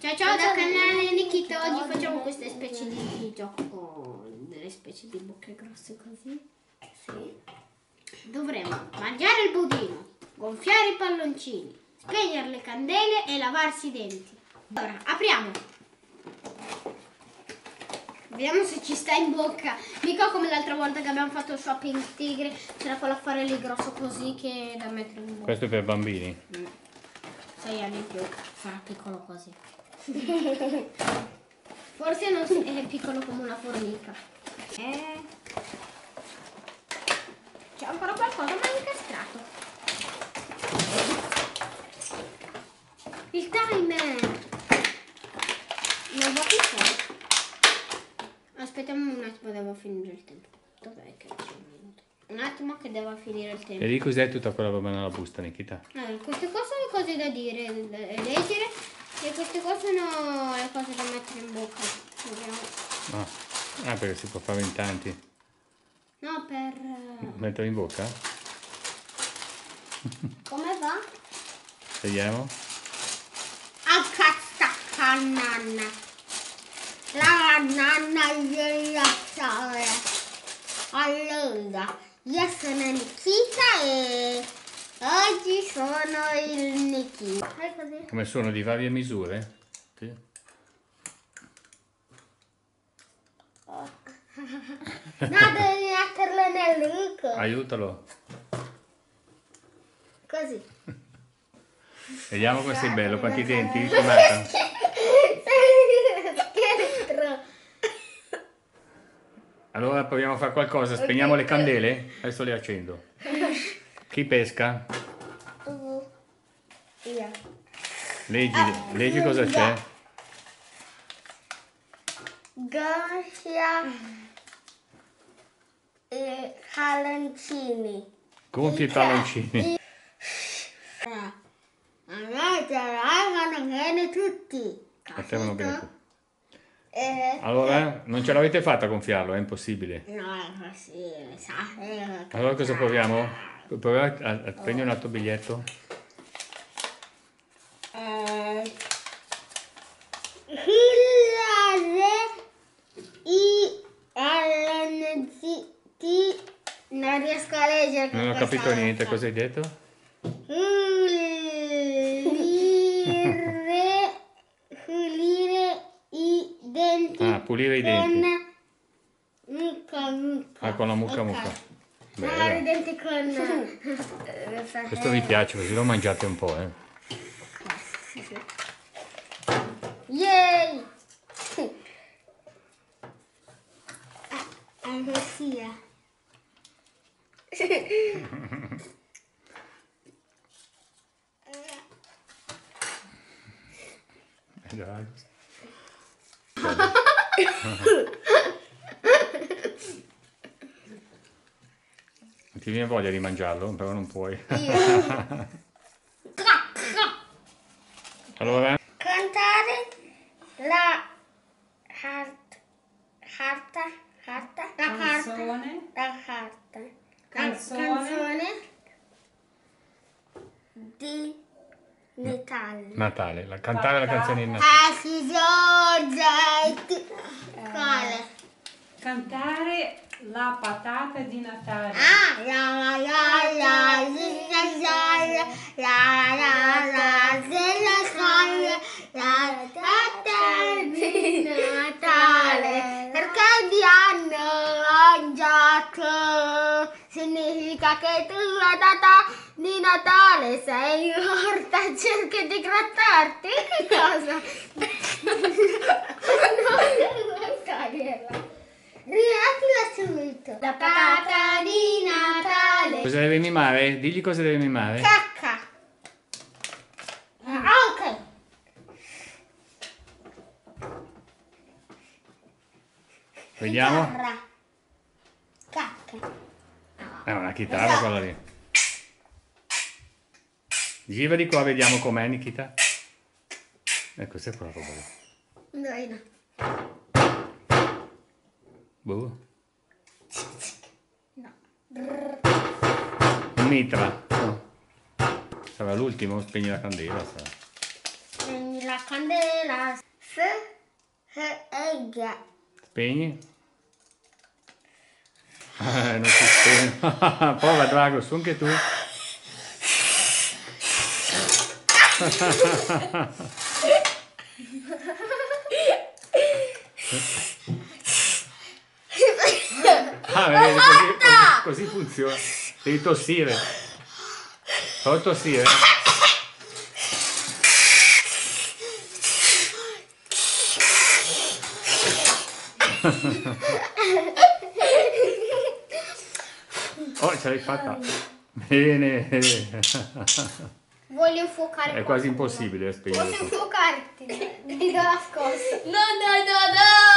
Ciao da canale Nikita, oggi facciamo queste specie di gioco, delle specie di bocche grosse così. Sì. Dovremo mangiare il budino, gonfiare i palloncini, spegnere le candele e lavarsi i denti. Allora, apriamo. Vediamo se ci sta in bocca. Mica come l'altra volta che abbiamo fatto il shopping tigre, c'era quell'affare lì grosso così che da mettere in bocca. Questo è per bambini. 6 anni in più, sarà piccolo così. Forse non è piccolo come una formica. C'è ancora qualcosa ma è incastrato. Il timer non va più fuori. Aspettiamo un attimo, devo finire il tempo. Dov'è che c'è un minuto? Un attimo che devo finire il tempo. E lì cos'è tutta quella roba nella busta, Nikita? Queste cose sono cose da dire e leggere e queste cose sono le cose da mettere in bocca. Vediamo. Ah, perché si può fare in tanti. No, per... Mettere in bocca? Come va? Vediamo. A cazzo canna. La nanna gliela sale. Allora, io sono Nikita e oggi sono il Nikita. Come sono di varie misure? Sì. No, devi metterlo nell'amico. Aiutalo. Così. Vediamo come sei bello, quanti denti ti mancano. Allora proviamo a fare qualcosa, spegniamo le candele? Adesso le accendo. Chi pesca? Io. Leggi cosa c'è? Gonfia e palloncini. Gonfia i palloncini. A me ce l'hanno bene tutti. Mettevano bene tutti. Allora, non ce l'avete fatta a gonfiarlo, è impossibile. No, è così, sa. Allora cosa proviamo? Proviamo a prendi un altro biglietto. Non riesco a leggere. Non ho capito niente, cosa hai detto? Pulire i denti. Ah, pulire i denti. Mucca. Ah, con la mucca. Lavare i denti con... Questo mi piace, così lo mangiate un po', Yay! Sia. Dragos. Ti viene voglia di mangiarlo, però non puoi. Allora? Cantare la canzone di Natale. Cantare la canzone di Natale. Quale? Cantare la patata di Natale. Di Natale, perché di anno mangiato, significa che tu la data di Natale sei morta, cerchi di grattarti. Cosa? Riattila subito. La patata di Natale. Cosa deve mimare? Digli cosa deve mimare. Cacca. Ok. Vediamo. Chitarra. Cacca. È una chitarra quella lì. Gira di qua, vediamo com'è, Nikita. Questa è quella roba lì. No. Boh. No. Un mitra. No. Sarà l'ultimo, spegni la candela. Sarà. Spegni la Candela. Spegni. Non si spegne. Prova Dragos, su anche tu. Vedi, così funziona. Devi tossire. Fallo tossire. Oh, ce l'hai fatta. Bene. Voglio infuocare. È quasi impossibile spegnere. Posso infuocarti? Ti do la scossa. No.